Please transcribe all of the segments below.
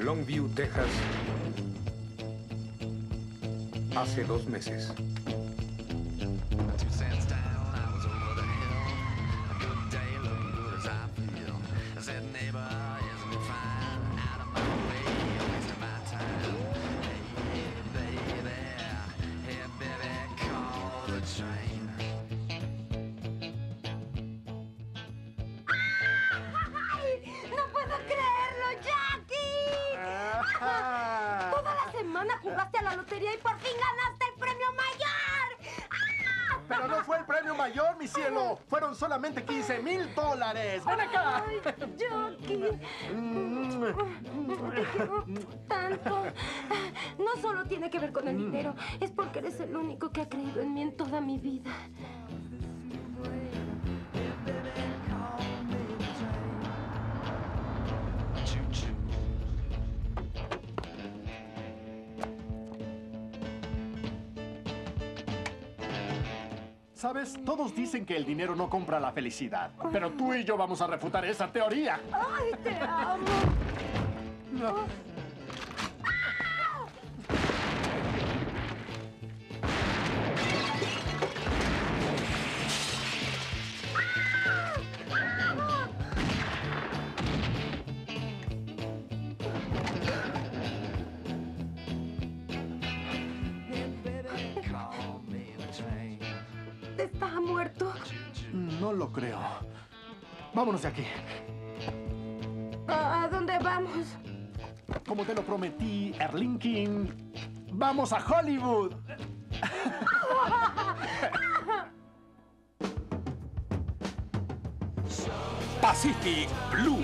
Longview, Texas, hace 2 meses. ¡No puedo creerlo, Jackie! Toda la semana jugaste a la lotería y por fin ganaste el premio mayor. Pero no fue el premio mayor, mi cielo. Fueron solamente $15,000. ¡Ven acá! Ay, Jackie. Te quiero tanto. No solo tiene que ver con el dinero. Es porque eres el único que ha creído en mí en toda mi vida. ¿Sabes? Todos dicen que el dinero no compra la felicidad. Pero tú y yo vamos a refutar esa teoría. ¡Ay, te amo! ¿Está muerto? No lo creo. Vámonos de aquí. ¿A dónde vamos? Como te lo prometí, Erlinkin, ¡vamos a Hollywood! Pacific Blue.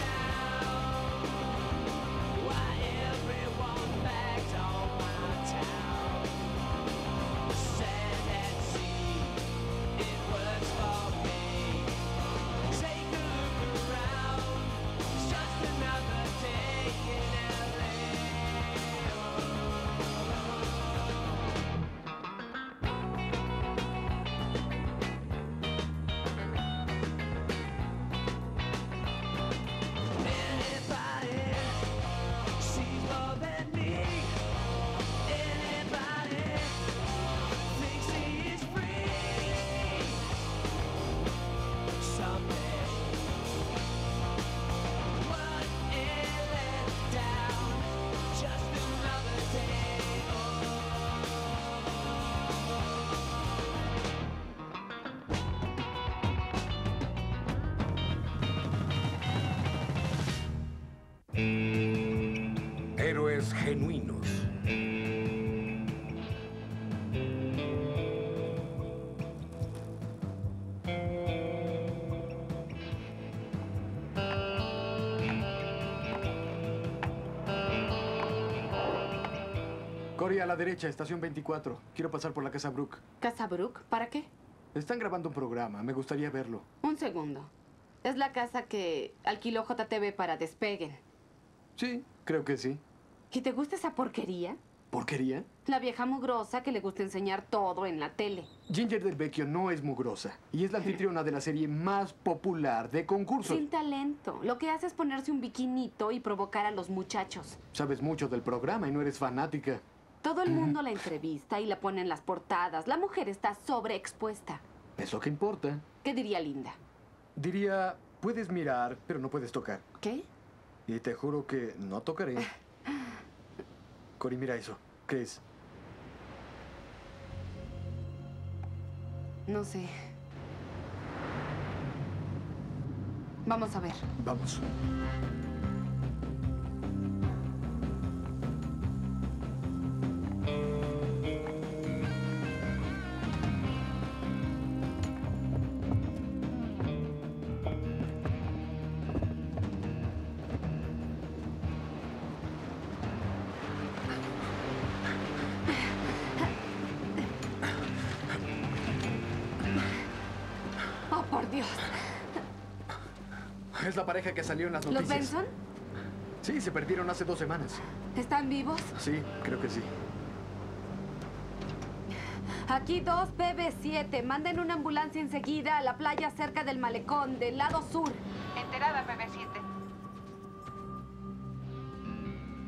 Héroes genuinos. Cory, a la derecha, estación 24. Quiero pasar por la Casa Brook. ¿Casa Brook? ¿Para qué? Están grabando un programa. Me gustaría verlo. Un segundo. Es la casa que alquiló JTV para Despeguen. Sí, creo que sí. ¿Y te gusta esa porquería? ¿Porquería? La vieja mugrosa que le gusta enseñar todo en la tele. Ginger Del Vecchio no es mugrosa. Y es la anfitriona de la serie más popular de concursos. Sin talento. Lo que hace es ponerse un biquinito y provocar a los muchachos. Sabes mucho del programa y no eres fanática. Todo el mundo la entrevista y la pone en las portadas. La mujer está sobreexpuesta. ¿Eso qué importa? ¿Qué diría Linda? Diría, puedes mirar, pero no puedes tocar. ¿Qué? Y te juro que no tocaré. Cory, mira eso. ¿Qué es? No sé. Vamos a ver. Vamos. Oh, por Dios. Es la pareja que salió en las noticias. ¿Los Benson? Sí, se perdieron hace 2 semanas. ¿Están vivos? Sí, creo que sí. Aquí 2 PB7. Manden una ambulancia enseguida a la playa cerca del malecón, del lado sur. Enterada, PB7.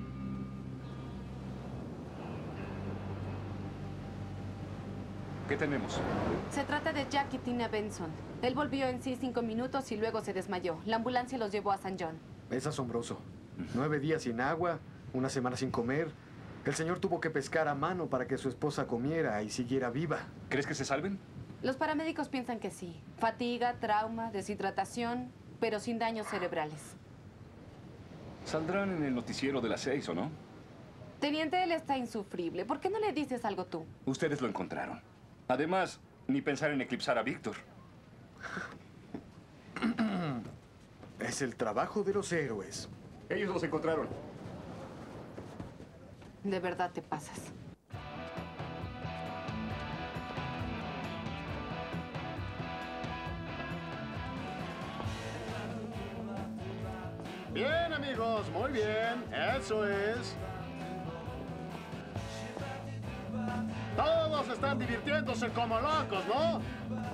¿Qué tenemos? Se trata de Jack y Tina Benson. Él volvió en sí 5 minutos y luego se desmayó. La ambulancia los llevó a San John. Es asombroso. 9 días sin agua, una semana sin comer. El señor tuvo que pescar a mano para que su esposa comiera y siguiera viva. ¿Crees que se salven? Los paramédicos piensan que sí. Fatiga, trauma, deshidratación, pero sin daños cerebrales. Saldrán en el noticiero de las 6, ¿o no? Teniente, él está insufrible. ¿Por qué no le dices algo tú? Ustedes lo encontraron. Además, ni pensar en eclipsar a Víctor. Es el trabajo de los héroes. Ellos los encontraron. De verdad te pasas. Bien, amigos, muy bien. Eso es. Todos están divirtiéndose como locos, ¿no?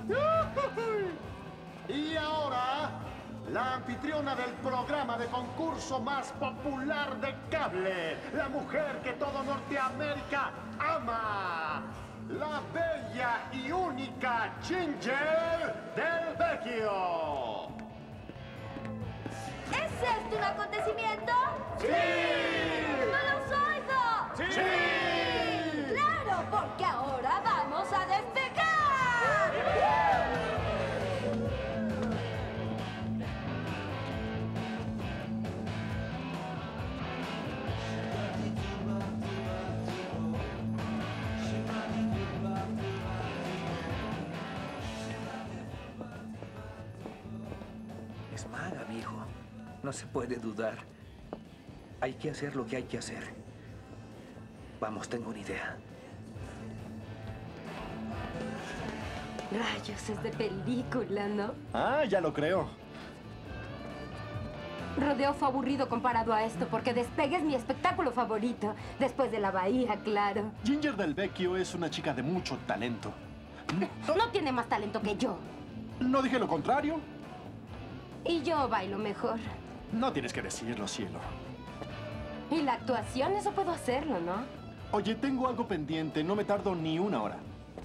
Y ahora, la anfitriona del programa de concurso más popular de cable, la mujer que todo Norteamérica ama, la bella y única Ginger del Vecchio. ¿Es esto un acontecimiento? ¡Sí! ¡No los oigo! ¡Sí! ¡Claro, porque ahora vamos a despegar! Es maga, mijo. No se puede dudar. Hay que hacer lo que hay que hacer. Vamos, tengo una idea. Rayos, es de película, ¿no? Ah, ya lo creo. Rodeo fue aburrido comparado a esto, porque Despegue es mi espectáculo favorito. Después de la bahía, claro. Ginger del Vecchio es una chica de mucho talento. No tiene más talento que yo. No dije lo contrario. Y yo bailo mejor. No tienes que decirlo, cielo. Y la actuación, eso puedo hacerlo, ¿no? Oye, tengo algo pendiente. No me tardo ni una hora.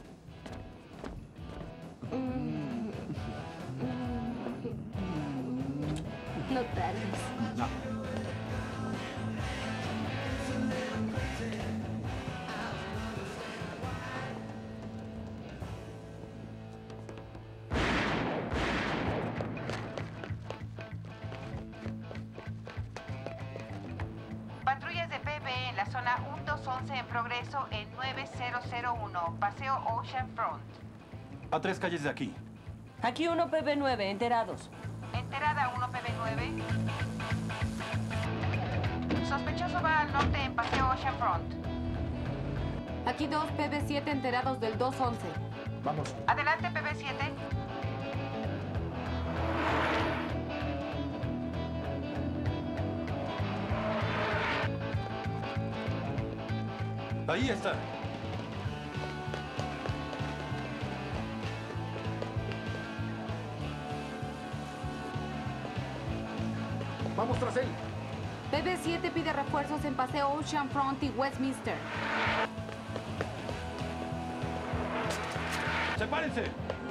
No tardes. No. Patrullas de PB en la zona 1211 en progreso en 9001, Paseo Ocean Front. A 3 calles de aquí. Aquí 1 PB9, enterados. Enterada 1 PB9. Sospechoso va al norte en Paseo Ocean Front. Aquí 2 PB7 enterados del 211. Vamos. Adelante PB7. Ahí está. Vamos tras él. PB7 pide refuerzos en Paseo Ocean Front y Westminster. ¡Sepárense!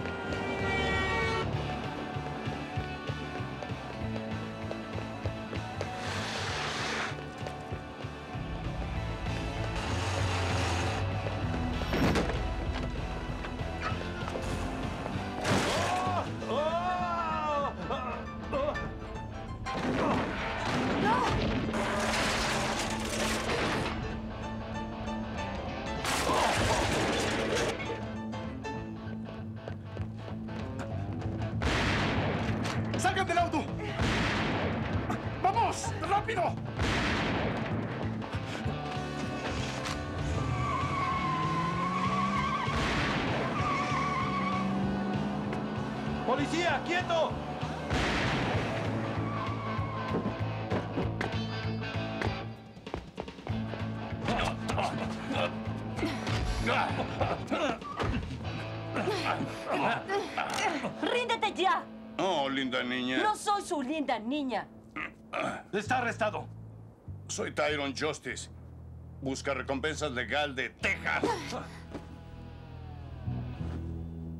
¡Salgan del auto! ¡Vamos! ¡Rápido! ¡Policía, quieto! ¡Ríndete ya! Oh, linda niña. No soy su linda niña. Está arrestado. Soy Tyron Justice. Busca recompensas legal de Texas.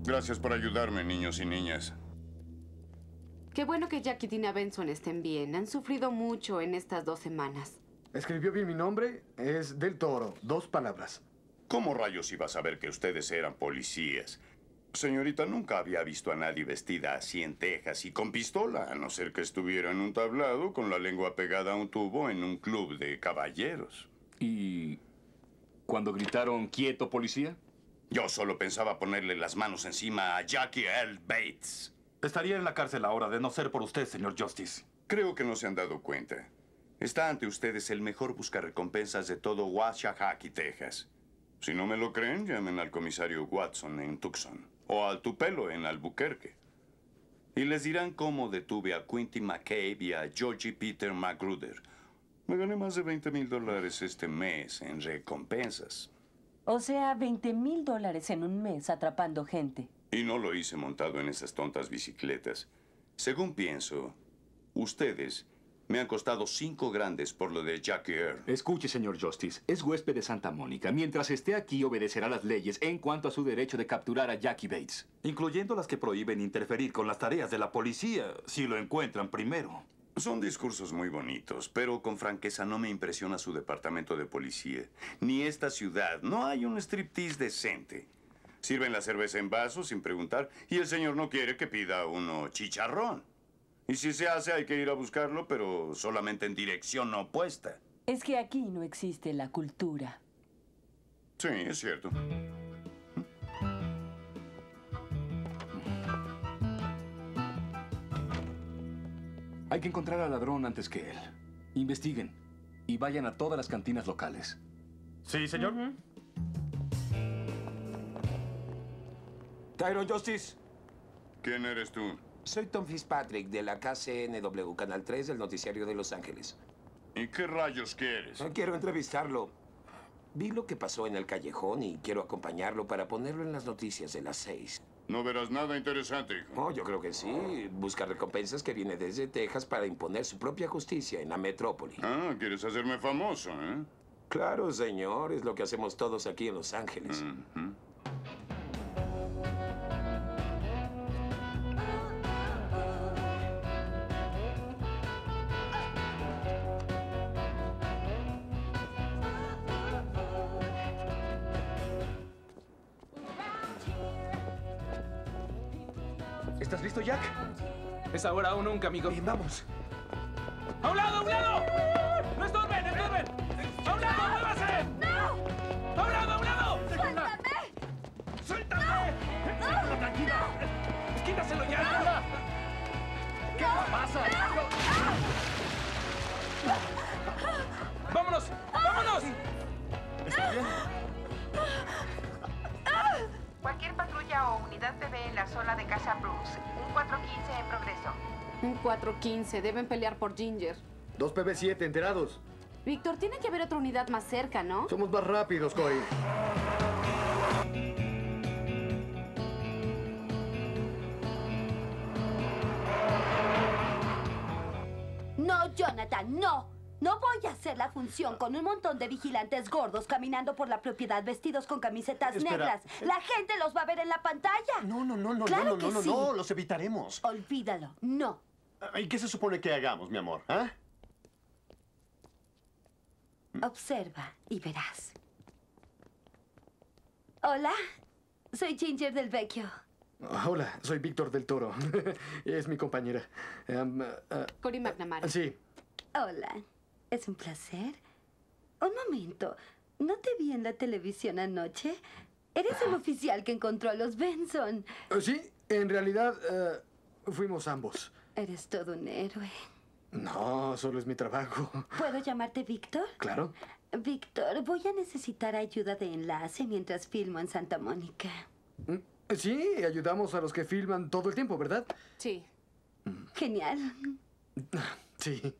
Gracias por ayudarme, niños y niñas. Qué bueno que Jack y Tina Benson estén bien. Han sufrido mucho en estas 2 semanas. ¿Escribió bien mi nombre? Es Del Toro. 2 palabras. ¿Cómo rayos iba a saber que ustedes eran policías? Señorita, nunca había visto a nadie vestida así en Texas y con pistola, a no ser que estuviera en un tablado con la lengua pegada a un tubo en un club de caballeros. ¿Y cuando gritaron quieto, policía? Yo solo pensaba ponerle las manos encima a Jackie Earl Bates. Estaría en la cárcel ahora de no ser por usted, señor Justice. Creo que no se han dado cuenta. Está ante ustedes el mejor buscarrecompensas de todo Waxahachie, Texas. Si no me lo creen, llamen al comisario Watson en Tucson o al Tupelo en Albuquerque. Y les dirán cómo detuve a Quinty McCabe y a Georgie Peter Magruder. Me gané más de $20,000 este mes en recompensas. O sea, $20,000 en un mes atrapando gente. Y no lo hice montado en esas tontas bicicletas. Según pienso, ustedes me han costado 5 grandes por lo de Jackie Earl. Escuche, señor Justice. Es huésped de Santa Mónica. Mientras esté aquí, obedecerá las leyes en cuanto a su derecho de capturar a Jackie Bates. Incluyendo las que prohíben interferir con las tareas de la policía, si lo encuentran primero. Son discursos muy bonitos, pero con franqueza no me impresiona su departamento de policía. Ni esta ciudad. No hay un striptease decente. Sirven la cerveza en vasos sin preguntar y el señor no quiere que pida uno chicharrón. Y si se hace hay que ir a buscarlo, pero solamente en dirección opuesta. Es que aquí no existe la cultura. Sí, es cierto. Hay que encontrar al ladrón antes que él. Investiguen y vayan a todas las cantinas locales. Sí, señor. Tyron Justice. ¿Quién eres tú? Soy Tom Fitzpatrick de la KCNW, Canal 3 del Noticiario de Los Ángeles. ¿Y qué rayos quieres? Quiero entrevistarlo. Vi lo que pasó en el callejón y quiero acompañarlo para ponerlo en las noticias de las 6. No verás nada interesante, hijo. Oh, yo creo que sí. Busca recompensas que viene desde Texas para imponer su propia justicia en la metrópoli. Ah, quieres hacerme famoso, ¿eh? Claro, señor. Es lo que hacemos todos aquí en Los Ángeles. ¿Estás listo, Jack? Es ahora o nunca, amigo. Bien, vamos. ¡A un lado, a un lado! ¡No estorben, estorben! ¡A un lado, muévase! ¡No! ¡A un lado, a un lado! ¡Suéltame! ¡Suéltame! ¡Tranquila! ¡Quítaselo ya! ¿Qué pasa? ¡Vámonos! ¡Vámonos! ¿Está bien? Cualquier patrulla o unidad PB en la zona de Casa Bruce. Un 415 en progreso. Un 415. Deben pelear por Ginger. 2 PB7 enterados. Víctor, tiene que haber otra unidad más cerca, ¿no? Somos más rápidos, Cory. No, Jonathan, no. No voy a hacer la función con un montón de vigilantes gordos caminando por la propiedad vestidos con camisetas Espera. negras. La gente los va a ver en la pantalla. No, Claro que sí. los evitaremos. Olvídalo, no. ¿Y qué se supone que hagamos, mi amor? ¿Ah? Observa y verás. Hola, soy Ginger del Vecchio. Hola, soy Víctor del Toro. Es mi compañera. Cory McNamara. Sí. Hola, es un placer. Un momento, ¿no te vi en la televisión anoche? Eres el oficial que encontró a los Benson. Sí, en realidad fuimos ambos. Eres todo un héroe. No, solo es mi trabajo. ¿Puedo llamarte Víctor? Claro. Víctor, voy a necesitar ayuda de enlace mientras filmo en Santa Mónica. Sí, ayudamos a los que filman todo el tiempo, ¿verdad? Sí. Genial. Sí.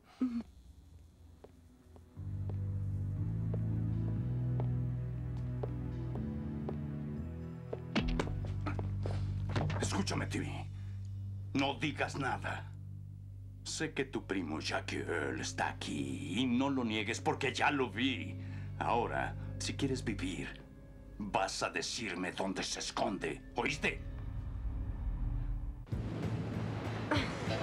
Escúchame, Timmy. No digas nada. Sé que tu primo Jackie Earl está aquí y no lo niegues porque ya lo vi. Ahora, si quieres vivir, vas a decirme dónde se esconde. ¿Oíste?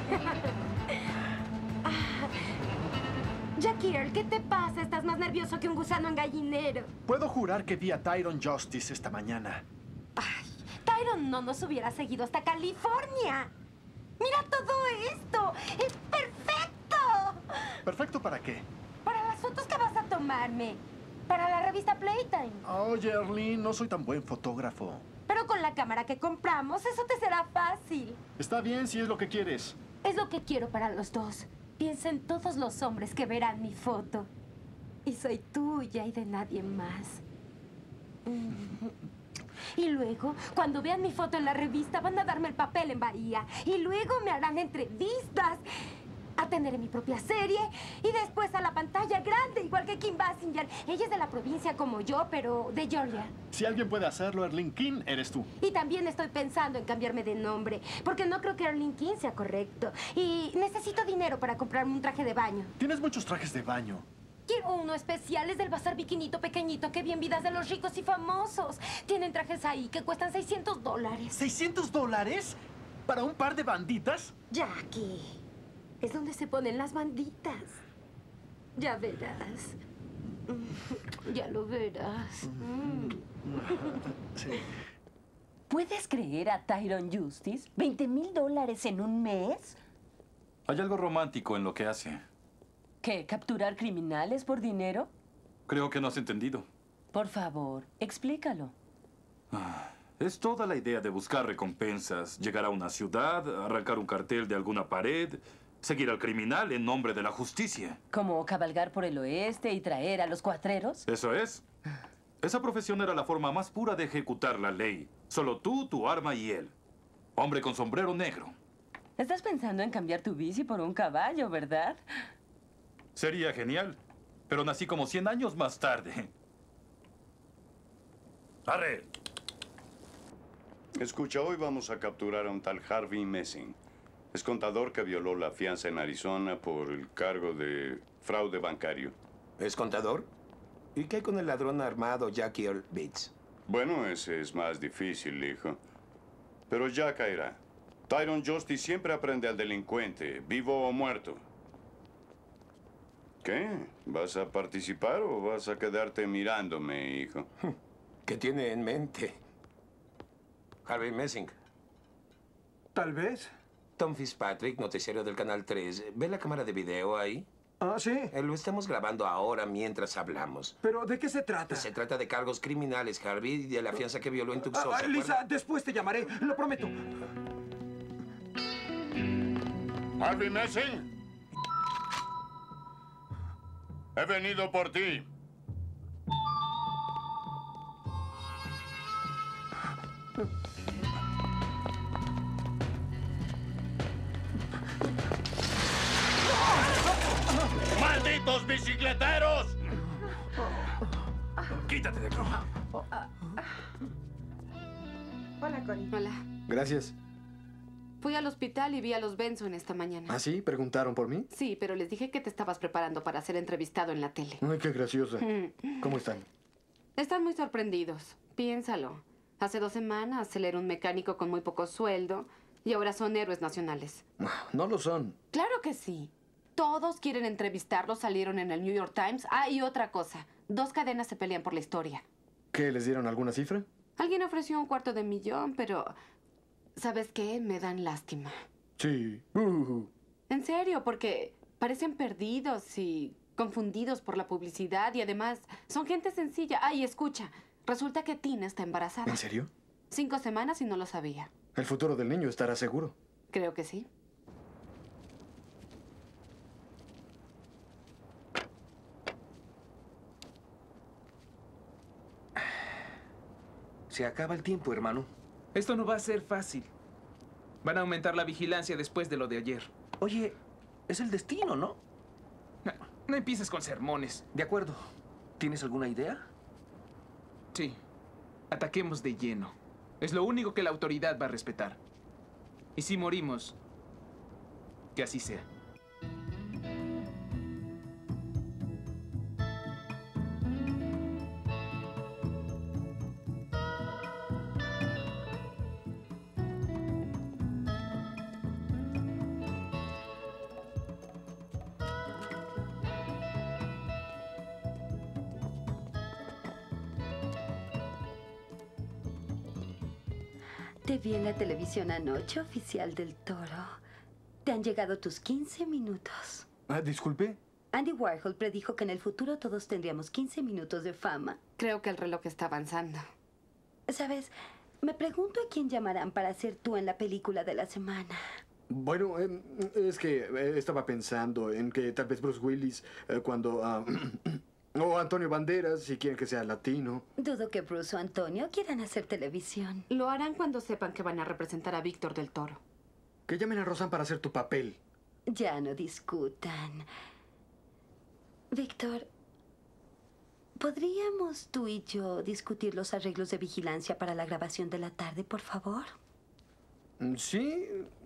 Jackie Earl, ¿qué te pasa? Estás más nervioso que un gusano en gallinero. Puedo jurar que vi a Tyron Justice esta mañana. Tyron no nos hubiera seguido hasta California. ¡Mira todo esto! ¡Es perfecto! ¿Perfecto para qué? Para las fotos que vas a tomarme. Para la revista Playtime. Oye, Arlene, no soy tan buen fotógrafo. Pero con la cámara que compramos, eso te será fácil. Está bien si es lo que quieres. Es lo que quiero para los dos. Piensa en todos los hombres que verán mi foto. Y soy tuya y de nadie más. Y luego, cuando vean mi foto en la revista, van a darme el papel en Bahía. Y luego me harán entrevistas. Tendré mi propia serie. Y después a la pantalla grande, igual que Kim Basinger. Ella es de la provincia como yo, pero de Georgia. Si alguien puede hacerlo, Arlene King, eres tú. Y también estoy pensando en cambiarme de nombre. Porque no creo que Arlene King sea correcto. Y necesito dinero para comprarme un traje de baño. Tienes muchos trajes de baño. Quiero uno especial, es del bazar biquinito pequeñito que vi en Vidas de los Ricos y Famosos. Tienen trajes ahí que cuestan $600. ¿$600? ¿Para un par de banditas? Jackie, es donde se ponen las banditas. Ya verás. Ya lo verás. Sí. ¿Puedes creer a Tyron Justice? $20,000 en un mes. Hay algo romántico en lo que hace. ¿Qué? ¿Capturar criminales por dinero? Creo que no has entendido. Por favor, explícalo. Es toda la idea de buscar recompensas, llegar a una ciudad, arrancar un cartel de alguna pared, seguir al criminal en nombre de la justicia. ¿Como cabalgar por el oeste y traer a los cuatreros? Eso es. Esa profesión era la forma más pura de ejecutar la ley. Solo tú, tu arma y él. Hombre con sombrero negro. Estás pensando en cambiar tu bici por un caballo, ¿verdad? Sería genial, pero nací como 100 años más tarde. ¡Arre! Escucha, hoy vamos a capturar a un tal Harvey Messing. Es contador que violó la fianza en Arizona por el cargo de fraude bancario. ¿Es contador? ¿Y qué hay con el ladrón armado Jackie Earl Bates? Bueno, ese es más difícil, hijo. Pero ya caerá. Tyron Justice siempre aprende al delincuente, vivo o muerto. ¿Qué? ¿Vas a participar o vas a quedarte mirándome, hijo? ¿Qué tiene en mente? Harvey Messing. Tal vez. Tom Fitzpatrick, noticiero del Canal 3. ¿Ve la cámara de video ahí? Ah, sí. Lo estamos grabando ahora mientras hablamos. ¿Pero de qué se trata? Se trata de cargos criminales, Harvey, y de la fianza que violó en Tucson. Lisa, después te llamaré. Lo prometo. Harvey Messing. He venido por ti. ¡Malditos bicicleteros! ¡Quítate de aquí! Hola, Connie. Hola. Gracias. Fui al hospital y vi a los Benson esta mañana. ¿Ah, sí? ¿Preguntaron por mí? Sí, pero les dije que te estabas preparando para ser entrevistado en la tele. Ay, qué graciosa. ¿Cómo están? Están muy sorprendidos. Piénsalo. Hace 2 semanas él era un mecánico con muy poco sueldo y ahora son héroes nacionales. No lo son. Claro que sí. Todos quieren entrevistarlo, salieron en el New York Times. Ah, y otra cosa. 2 cadenas se pelean por la historia. ¿Qué, les dieron alguna cifra? Alguien ofreció $250,000, pero... ¿sabes qué? Me dan lástima. Sí. En serio, porque parecen perdidos y confundidos por la publicidad y además son gente sencilla. Ay, escucha, resulta que Tina está embarazada. ¿En serio? 5 semanas y no lo sabía. El futuro del niño estará seguro. Creo que sí. Se acaba el tiempo, hermano. Esto no va a ser fácil. Van a aumentar la vigilancia después de lo de ayer. Oye, es el destino, ¿no? No empieces con sermones. De acuerdo. ¿Tienes alguna idea? Sí. Ataquemos de lleno. Es lo único que la autoridad va a respetar. Y si morimos, que así sea. Te vi en la televisión anoche, oficial del Toro. Te han llegado tus 15 minutos. Disculpe. Andy Warhol predijo que en el futuro todos tendríamos 15 minutos de fama. Creo que el reloj está avanzando. ¿Sabes? Me pregunto a quién llamarán para ser tú en la película de la semana. Bueno, es que estaba pensando en que tal vez Bruce Willis, cuando... o Antonio Banderas, si quieren que sea latino. Dudo que Bruce o Antonio quieran hacer televisión. Lo harán cuando sepan que van a representar a Víctor del Toro. Que llamen a Roseanne para hacer tu papel. Ya no discutan. Víctor, ¿podríamos tú y yo discutir los arreglos de vigilancia para la grabación de la tarde, por favor? Sí.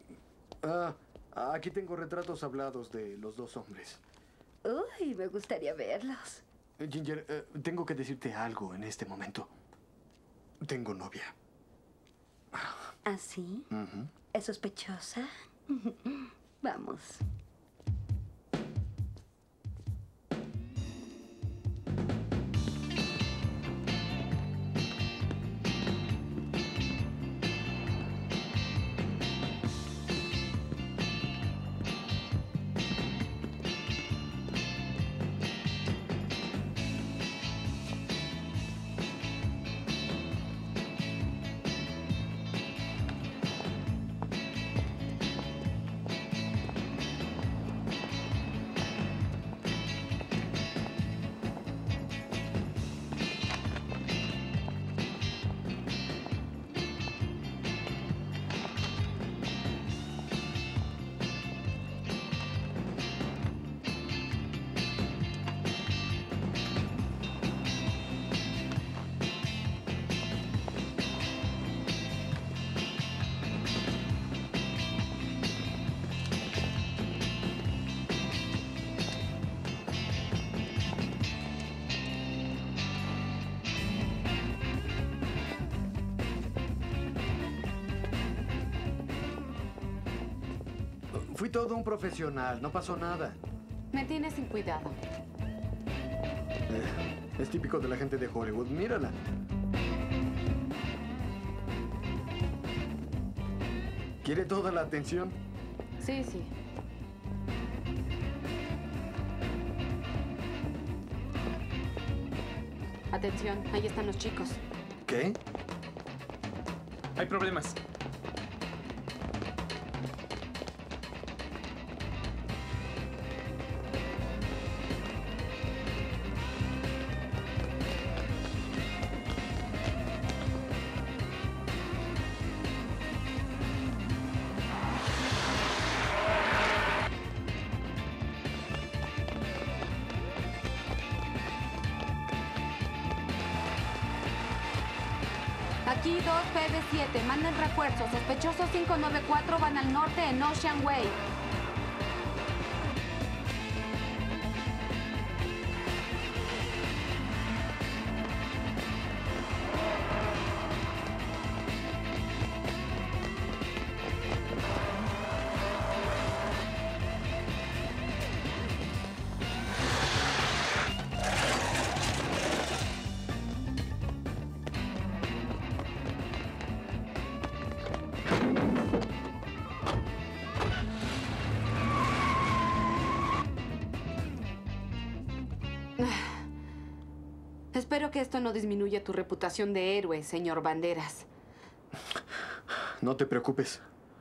Aquí tengo retratos hablados de los dos hombres. Uy, me gustaría verlos. Ginger, tengo que decirte algo en este momento. Tengo novia. ¿Ah, sí? ¿Es sospechosa? Vamos. Fui todo un profesional, no pasó nada. Me tienes sin cuidado. Es típico de la gente de Hollywood, mírala. ¿Quiere toda la atención? Sí, sí. Atención, ahí están los chicos. ¿Qué? Hay problemas. Aquí 2PB7, manden refuerzos. Sospechosos 594 van al norte en Ocean Way. Espero que esto no disminuya tu reputación de héroe, señor Banderas. No te preocupes.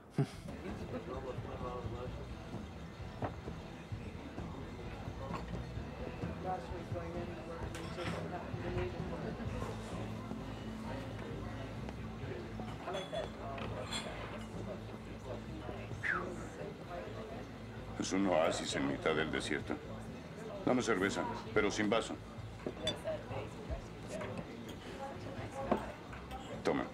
Es un oasis en mitad del desierto. Dame cerveza, pero sin vaso. Toma.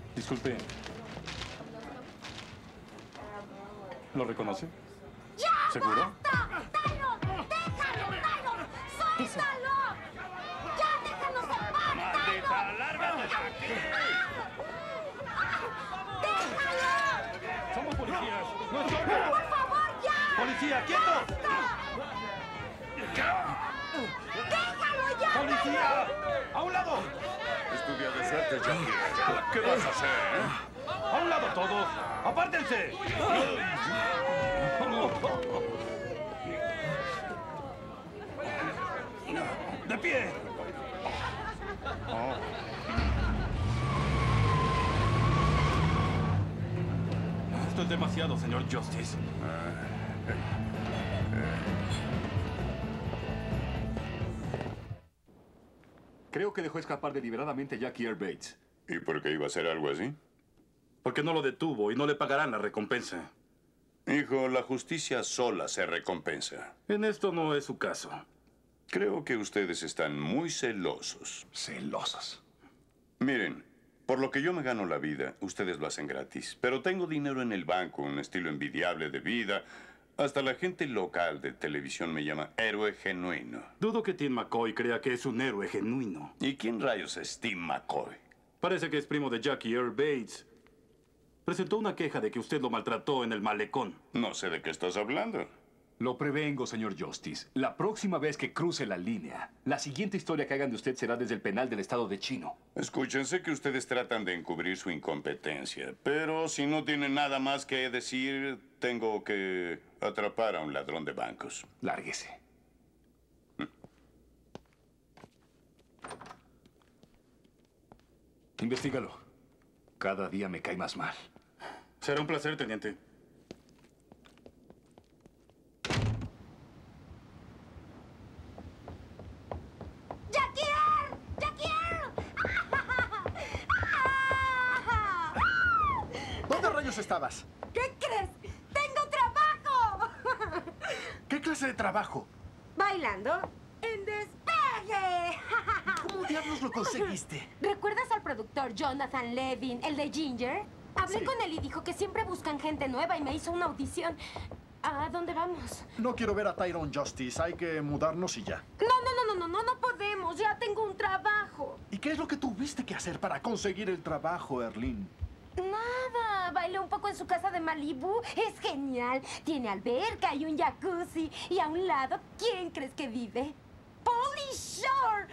Disculpe. ¿Lo reconoce? ¡Ya! ¿Seguro? ¡Tyron! ¡Déjalo, Tyron! ¡Suéltalo! ¡Ya, déjanos en paz, ¡Maldita, lárgate de aquí! ¡Déjalo! ¡Somos policías! ¡No es ¡Por favor, ya! ¡Policía, quieto! ¡Déjalo ya! ¡Policía! ¡A un lado! Es tu día de suerte, Jackie. ¿Qué vas a hacer, ¡A un lado todos! ¡Apártense! ¡De pie! Esto es demasiado, señor Justice. Creo que dejó escapar deliberadamente a Jackie Earl Bates. ¿Y por qué iba a hacer algo así? Porque no lo detuvo y no le pagarán la recompensa. Hijo, la justicia sola se recompensa. En esto no es su caso. Creo que ustedes están muy celosos. Celosos. Miren, por lo que yo me gano la vida, ustedes lo hacen gratis. Pero tengo dinero en el banco, un estilo envidiable de vida. Hasta la gente local de televisión me llama héroe genuino. Dudo que Tim McCoy crea que es un héroe genuino. ¿Y quién rayos es Tim McCoy? Parece que es primo de Jackie Earl Bates. Presentó una queja de que usted lo maltrató en el malecón. No sé de qué estás hablando. Lo prevengo, señor Justice. La próxima vez que cruce la línea, la siguiente historia que hagan de usted será desde el penal del estado de Chino. Escúchense que ustedes tratan de encubrir su incompetencia. Pero si no tienen nada más que decir, tengo que atrapar a un ladrón de bancos. Lárguese. Investígalo. Cada día me cae más mal. Será un placer, teniente. ¡Jackie Earl! ¡Jackie Earl! ¿Dónde rayos estabas? ¿Qué crees? ¡Tengo trabajo! ¿Qué clase de trabajo? Bailando en despegue. ¿Cómo diablos lo conseguiste? ¿Recuerdas al productor Jonathan Levin, el de Ginger? Hablé Sí. con él y dijo que siempre buscan gente nueva y me hizo una audición. ¿A dónde vamos? No quiero ver a Tyron Justice. Hay que mudarnos y ya. No podemos. Ya tengo un trabajo. ¿Y qué es lo que tuviste que hacer para conseguir el trabajo, Erlyn? Nada. Bailé un poco en su casa de Malibu. Es genial. Tiene alberca y un jacuzzi. Y a un lado, ¿quién crees que vive? ¡Pauly Shore!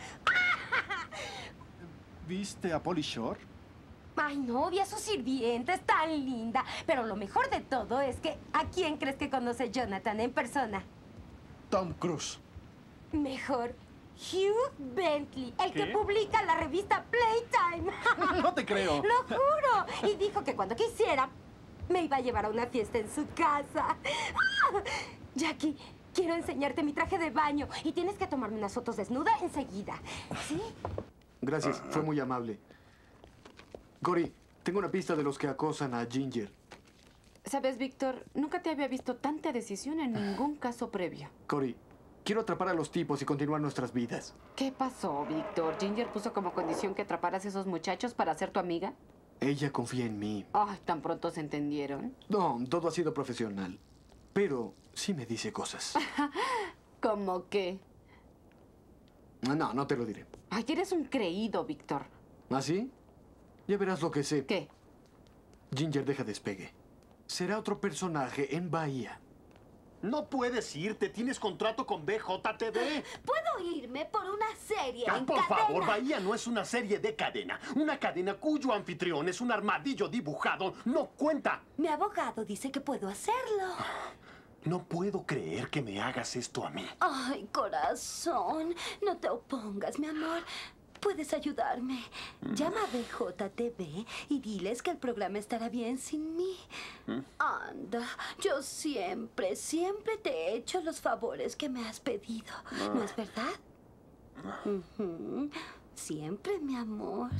¿Viste a Pauly Shore? Ay, no, vi a su sirvienta, es tan linda. Pero lo mejor de todo es que, ¿a quién crees que conoce Jonathan en persona? Tom Cruise. Mejor, Hugh Bentley, el que ¿Qué? publica la revista Playtime. No te creo. Lo juro. Y dijo que cuando quisiera, me iba a llevar a una fiesta en su casa. Jackie, quiero enseñarte mi traje de baño y tienes que tomarme unas fotos desnuda enseguida. ¿Sí? Gracias, fue muy amable. Cory, tengo una pista de los que acosan a Ginger. ¿Sabes, Víctor? Nunca te había visto tanta decisión en ningún caso previo. Cory, quiero atrapar a los tipos y continuar nuestras vidas. ¿Qué pasó, Víctor? ¿Ginger puso como condición que atraparas a esos muchachos para ser tu amiga? Ella confía en mí. Ay, ¿tan pronto se entendieron? No, todo ha sido profesional. Pero sí me dice cosas. ¿Cómo qué? No, no te lo diré. Ay, eres un creído, Víctor. ¿Ah, sí? Ya verás lo que sé. ¿Qué? Ginger deja despegue. Será otro personaje en Bahía. No puedes irte, tienes contrato con BJTV. ¿Puedo irme por una serie en Por cadena? favor, Bahía no es una serie de cadena. Una cadena cuyo anfitrión es un armadillo dibujado. No cuenta. Mi abogado dice que puedo hacerlo. No puedo creer que me hagas esto a mí. Ay, corazón, no te opongas, mi amor. Puedes ayudarme. Llama a BJTV y diles que el programa estará bien sin mí. Anda, yo siempre te he hecho los favores que me has pedido. ¿No es verdad? Ujú. Siempre, mi amor.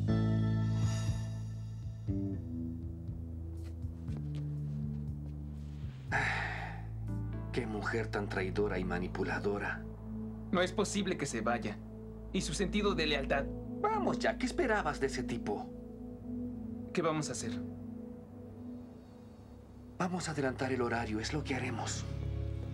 Qué mujer tan traidora y manipuladora. No es posible que se vaya. Y su sentido de lealtad. Vamos ya, ¿qué esperabas de ese tipo? ¿Qué vamos a hacer? Vamos a adelantar el horario, es lo que haremos.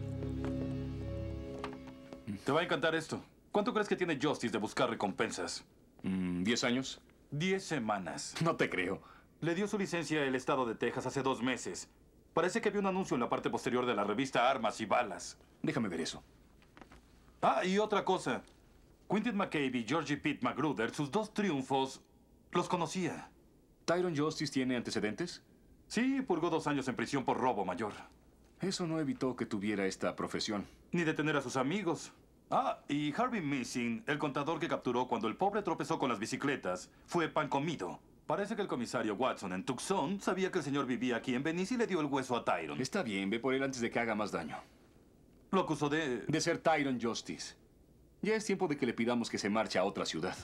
Te va a encantar esto. ¿Cuánto crees que tiene Justice de buscar recompensas? 10 años. 10 semanas. No te creo. Le dio su licencia el estado de Texas hace 2 meses. Parece que vi un anuncio en la parte posterior de la revista Armas y Balas. Déjame ver eso. Ah, y otra cosa. Quentin McCabe y Georgie Pete Magruder, sus 2 triunfos, los conocía. ¿Tyron Justice tiene antecedentes? Sí, purgó 2 años en prisión por robo mayor. Eso no evitó que tuviera esta profesión. Ni detener a sus amigos. Ah, y Harvey Missing, el contador que capturó cuando el pobre tropezó con las bicicletas, fue pan comido. Parece que el comisario Watson en Tucson sabía que el señor vivía aquí en Venice y le dio el hueso a Tyron. Está bien, ve por él antes de que haga más daño. Lo acusó de ser Tyron Justice. Ya es tiempo de que le pidamos que se marche a otra ciudad.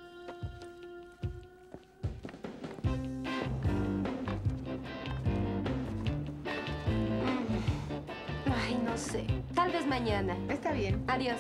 Ay, no sé. Tal vez mañana. Está bien. Adiós.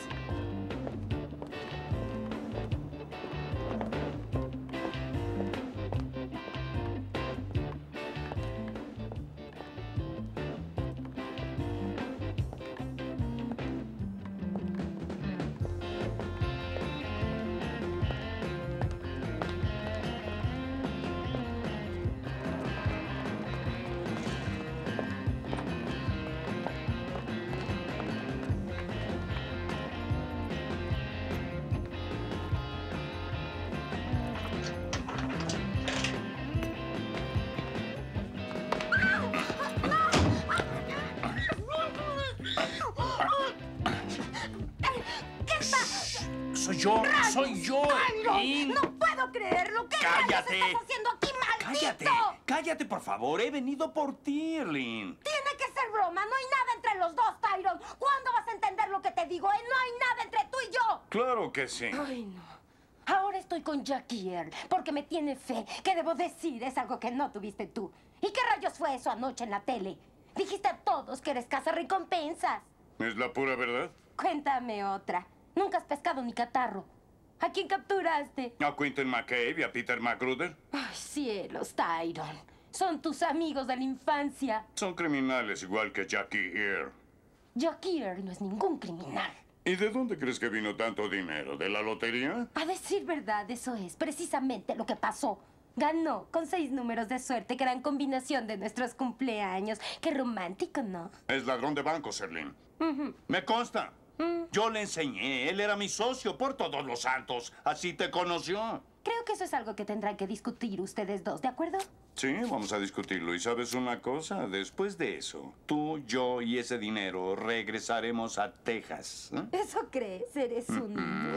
¡Soy yo! ¡Tyron! ¡No puedo creerlo! ¿Qué ¡Cállate! rayos estás haciendo aquí, maldito! ¡Cállate, por favor! He venido por ti, Erlyn. Tiene que ser broma. No hay nada entre los dos, Tyron. ¿Cuándo vas a entender lo que te digo? No hay nada entre tú y yo. Claro que sí. Ay, no. Ahora estoy con Jackie Earle porque me tiene fe. ¿Qué debo decir? Es algo que no tuviste tú. ¿Y qué rayos fue eso anoche en la tele? Dijiste a todos que eres cazarrecompensas. ¿Es la pura verdad? Cuéntame otra. Nunca has pescado ni catarro. ¿A quién capturaste? ¿A Quentin McCabe y a Peter Magruder? Ay, cielos, Tyron. Son tus amigos de la infancia. Son criminales igual que Jackie Earle. Jackie Earle no es ningún criminal. ¿Y de dónde crees que vino tanto dinero? ¿De la lotería? A decir verdad, eso es precisamente lo que pasó. Ganó con 6 números de suerte, gran combinación de nuestros cumpleaños. Qué romántico, ¿no? Es ladrón de bancos, Erlyn. Me consta. Yo le enseñé. Él era mi socio por todos los santos. Así te conoció. Creo que eso es algo que tendrán que discutir ustedes dos, ¿de acuerdo? Sí, vamos a discutirlo. ¿Y sabes una cosa? Después de eso, tú, yo y ese dinero regresaremos a Texas. ¿Eh? ¿Eso crees? Eres un...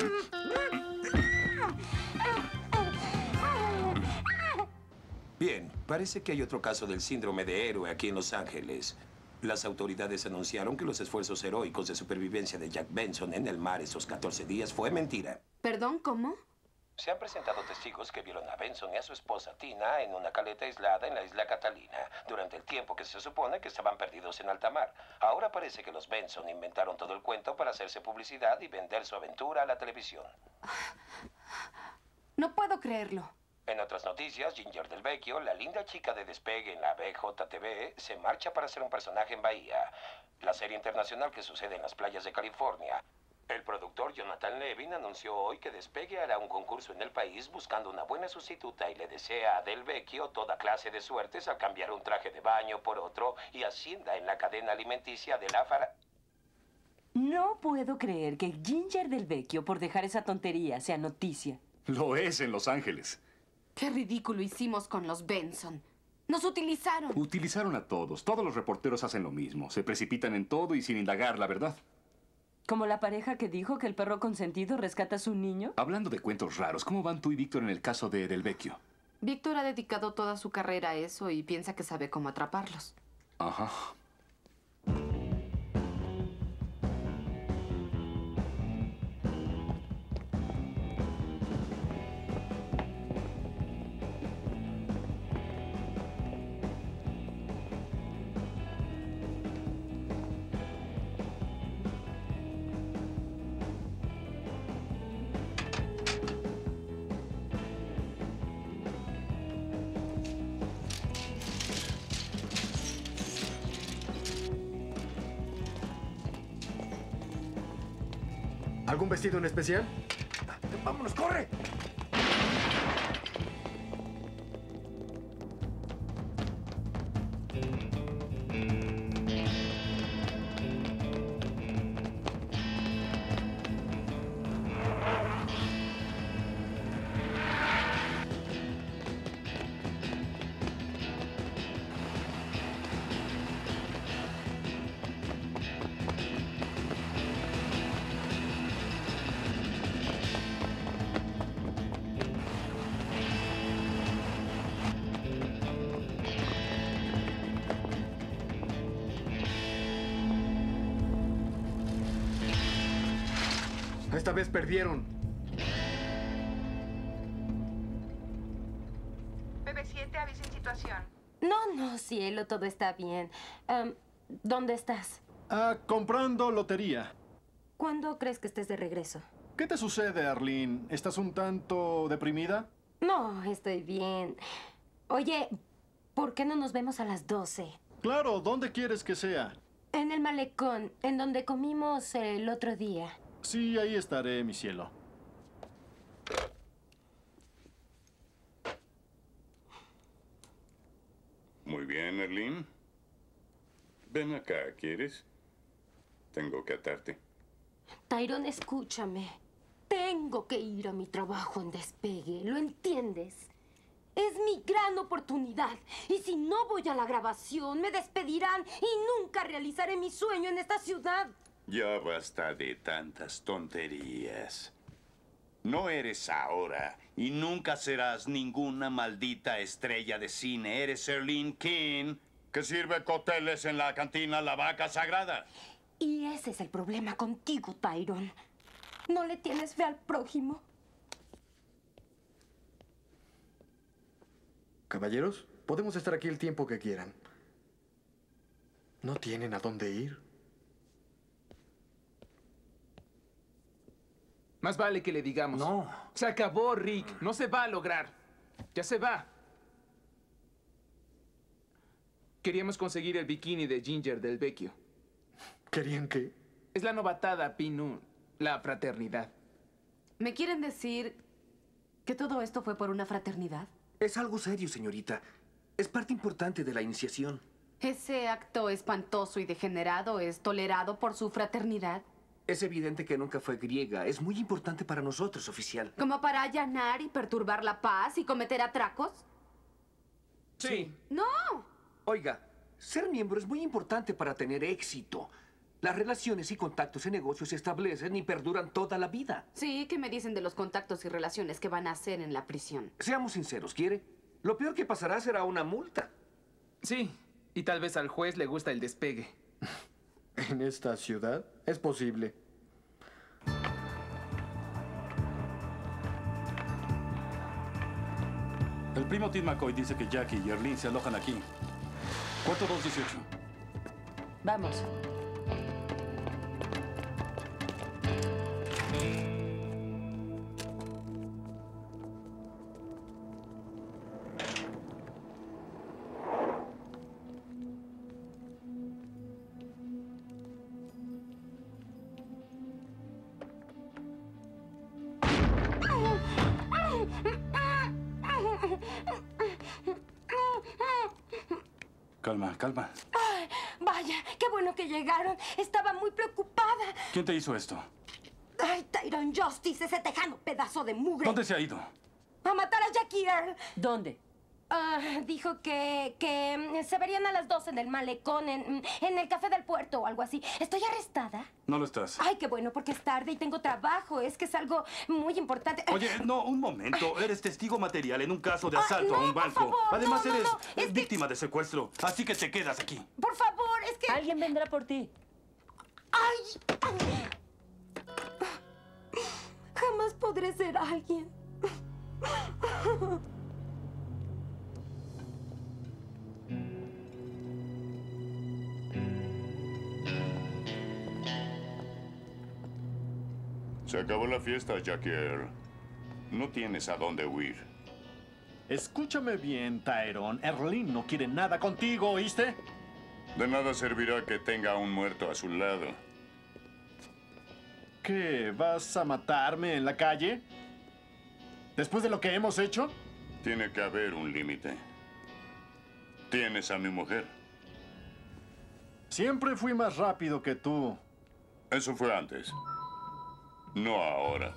Bien, parece que hay otro caso del síndrome de héroe aquí en Los Ángeles. Las autoridades anunciaron que los esfuerzos heroicos de supervivencia de Jack Benson en el mar esos 14 días fue mentira. ¿Perdón? ¿Cómo? Se han presentado testigos que vieron a Benson y a su esposa Tina en una caleta aislada en la isla Catalina durante el tiempo que se supone que estaban perdidos en alta mar. Ahora parece que los Benson inventaron todo el cuento para hacerse publicidad y vender su aventura a la televisión. No puedo creerlo. En otras noticias, Ginger Del Vecchio, la linda chica de despegue en la BJTV, se marcha para ser un personaje en Bahía, la serie internacional que sucede en las playas de California. El productor Jonathan Levin anunció hoy que Despegue hará un concurso en el país buscando una buena sustituta y le desea a Del Vecchio toda clase de suertes al cambiar un traje de baño por otro y ascienda en la cadena alimenticia de la No puedo creer que Ginger Del Vecchio, por dejar esa tontería, sea noticia. Lo es en Los Ángeles. Qué ridículo hicimos con los Benson. Nos utilizaron. Utilizaron a todos. Todos los reporteros hacen lo mismo. Se precipitan en todo y sin indagar la verdad. ¿Como la pareja que dijo que el perro consentido rescata a su niño? Hablando de cuentos raros, ¿cómo van tú y Víctor en el caso de Del Vecchio? Víctor ha dedicado toda su carrera a eso y piensa que sabe cómo atraparlos. Ajá. ¿Algún vestido en especial? ¡Vámonos, corre! Esta vez perdieron. BB7, avisen situación. No, cielo, todo está bien. ¿Dónde estás? Comprando lotería. ¿Cuándo crees que estés de regreso? ¿Qué te sucede, Arlene? ¿Estás un tanto deprimida? No, estoy bien. Oye, ¿por qué no nos vemos a las 12? Claro, ¿dónde quieres que sea? En el malecón, en donde comimos el otro día. Sí, ahí estaré, mi cielo. Muy bien, Arlene. Ven acá, ¿quieres? Tengo que atarte. Tyrone, escúchame. Tengo que ir a mi trabajo en Despegue, ¿lo entiendes? Es mi gran oportunidad. Y si no voy a la grabación, me despedirán y nunca realizaré mi sueño en esta ciudad. Ya basta de tantas tonterías. No eres ahora y nunca serás ninguna maldita estrella de cine. Eres Arlene King, que sirve cócteles en la cantina La Vaca Sagrada. Y ese es el problema contigo, Tyrone. No le tienes fe al prójimo. Caballeros, podemos estar aquí el tiempo que quieran. ¿No tienen a dónde ir? Más vale que le digamos. No. Se acabó, Rick. No se va a lograr. Ya se va. Queríamos conseguir el bikini de Ginger del Vecchio. ¿Querían qué? Es la novatada, Pinu. La fraternidad. ¿Me quieren decir que todo esto fue por una fraternidad? Es algo serio, señorita. Es parte importante de la iniciación. ¿Ese acto espantoso y degenerado es tolerado por su fraternidad? Es evidente que nunca fue griega. Es muy importante para nosotros, oficial. ¿Como para allanar y perturbar la paz y cometer atracos? Sí. ¡No! Oiga, ser miembro es muy importante para tener éxito. Las relaciones y contactos en negocios se establecen y perduran toda la vida. Sí, ¿qué me dicen de los contactos y relaciones que van a hacer en la prisión? Seamos sinceros, ¿quiere? Lo peor que pasará será una multa. Sí, y tal vez al juez le gusta el despegue. ¿En esta ciudad? Es posible. El primo Tim McCoy dice que Jackie y Arlene se alojan aquí. Cuarto 218. Vamos. Calma, calma. Ay, vaya, qué bueno que llegaron. Estaba muy preocupada. ¿Quién te hizo esto? Ay, Tyrone Justice, ese tejano pedazo de mugre. ¿Dónde se ha ido? A matar a Jackie Earl. ¿Dónde? Dijo que se verían a las 12 en el malecón, en el café del puerto o algo así. ¿Estoy arrestada? No lo estás. Ay, qué bueno, porque es tarde y tengo trabajo. Es que es algo muy importante. Oye, no, un momento. Eres testigo material en un caso de asalto a un banco. Por favor, Además, no, eres víctima de secuestro. Así que te quedas aquí. Por favor, es que... Alguien vendrá por ti. ¡Ay! Jamás podré ser alguien. Se acabó la fiesta, Jackie Earl. No tienes a dónde huir. Escúchame bien, Tyrone. Arlene no quiere nada contigo, ¿oíste? De nada servirá que tenga a un muerto a su lado. ¿Qué? ¿Vas a matarme en la calle? ¿Después de lo que hemos hecho? Tiene que haber un límite. Tienes a mi mujer. Siempre fui más rápido que tú. Eso fue antes. No ahora.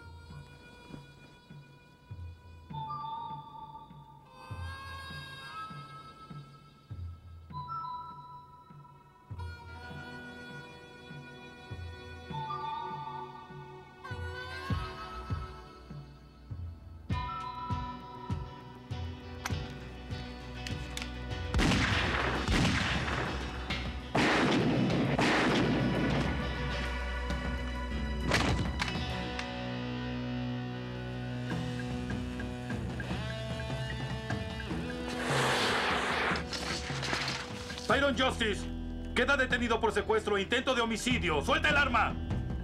Tyron Justice, queda detenido por secuestro e intento de homicidio. ¡Suelta el arma!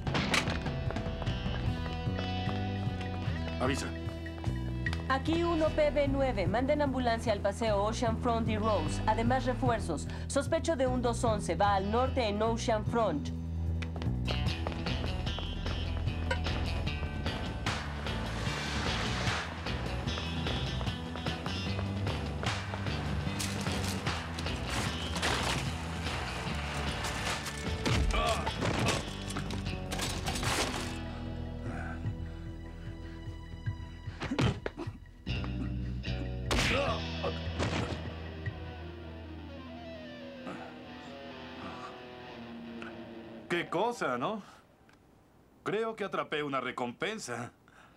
Avisa. Aquí 1PB9. Manden ambulancia al paseo Oceanfront y Rose. Además, refuerzos. Sospecho de un 211. Va al norte en Oceanfront. Qué cosa, ¿no? Creo que atrapé una recompensa.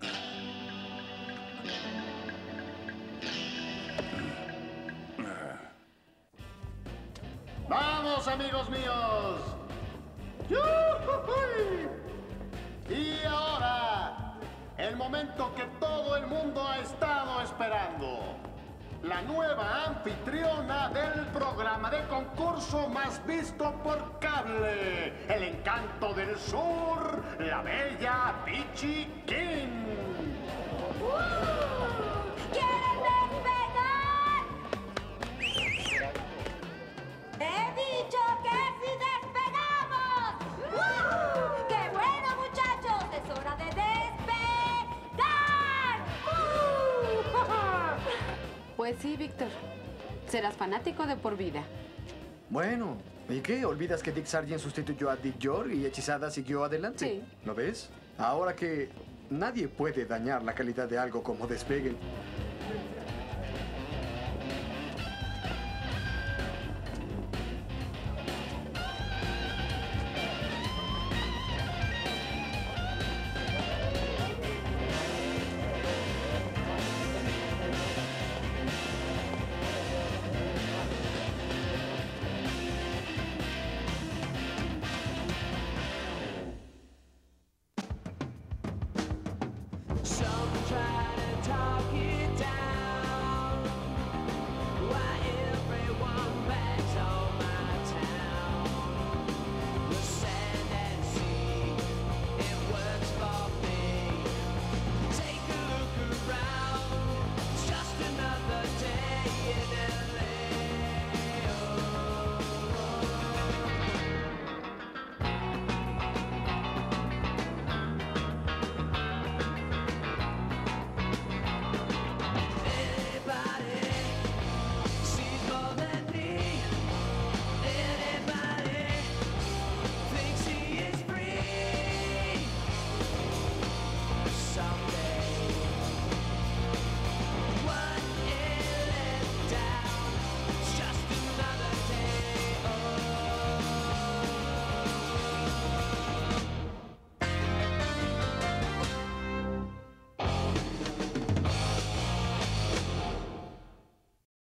¡Vamos, amigos míos! ¡Yujujuy! Y ahora, el momento que todo el mundo ha estado esperando. La nueva anfitriona del programa de concurso más visto por cable. El encanto del sur, la bella Peachy King. ¿Quieren despegar? ¡He dicho que sí despegamos! ¡Woo! ¡Qué bueno, muchachos! ¡Es hora de despegar! Pues sí, Víctor. Serás fanático de por vida. Bueno, ¿y qué? ¿Olvidas que Dick Sargent sustituyó a Dick York y Hechizada siguió adelante? Sí. ¿Lo ves? Ahora que nadie puede dañar la calidad de algo como Despegue.